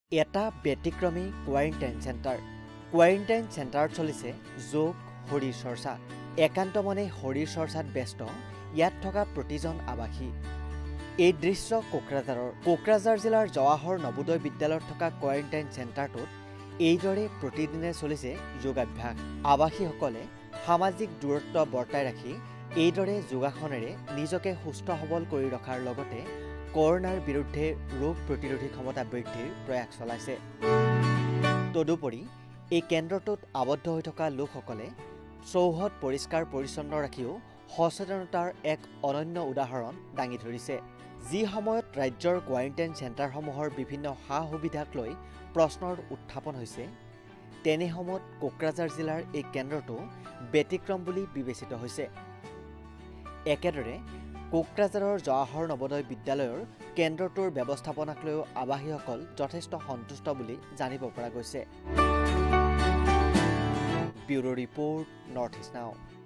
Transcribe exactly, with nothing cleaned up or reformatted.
এটা ব্যতিক্ৰমী quarantine centre quarantine চেণ্টাৰত চলিছে যোগ শৰীৰ চৰ্চা একান্ত মনে শৰীৰ চৰ্চাত ব্যস্ত ইয়াত থকা প্ৰতিজন আৱাসী এই দৃশ্য কোকৰাঝাৰৰ কোকৰাঝাৰ জিলাৰ জৱাহৰ নবোদয় বিদ্যালয়ত থকা কোৱাৰেণ্টাইন চেণ্টাৰটোত এইদৰে প্ৰতিদিনে চলিছে যোগাভ্যাস আৱাসীসকলে সামাজিক দূৰত্ব বৰ্তাই ৰাখি এইদৰে যোগাসনেৰে নিজকে সুস্থ সবল কৰি ৰখাৰ লগতে কৰোনাৰ বিৰুদ্ধে ৰোগ প্ৰতিৰোধী ক্ষমতা বৃদ্ধিৰ প্ৰয়াস চলাইছে তদুপৰি এই কেন্দ্ৰটোত আবদ্ধ হৈ থকা লোকসকলে চৌহদ পৰিষ্কাৰ পৰিচ্ছন্ন ৰাখিও সচেতনতাৰ এক অনন্য উদাহৰণ দাঙি ধৰিছে যি সময়ত ৰাজ্যৰ কোৱাৰেণ্টাইন চেণ্টাৰসমূহৰ বিভিন্ন সা সুবিধাক লৈ প্ৰশ্নৰ উত্থাপন হৈছে তেনে সময়ত কোকৰাঝাৰ জিলাৰ এই কেন্দ্ৰটো ব্যতিক্ৰম বুলি বিবেচিত হৈছে একেদৰে কোকৰাঝাৰৰ জৱাহৰ নবোদয় বিদ্যালয়ৰ কেন্দ্ৰটোৰ ব্যৱস্থাপনাক লৈও আৱাসীসকল যথেষ্ট সন্তুষ্ট বুলি জানিব পৰা গৈছে ব্যুৰো ৰিপৰ্ট নৰ্থ ইষ্ট নাও।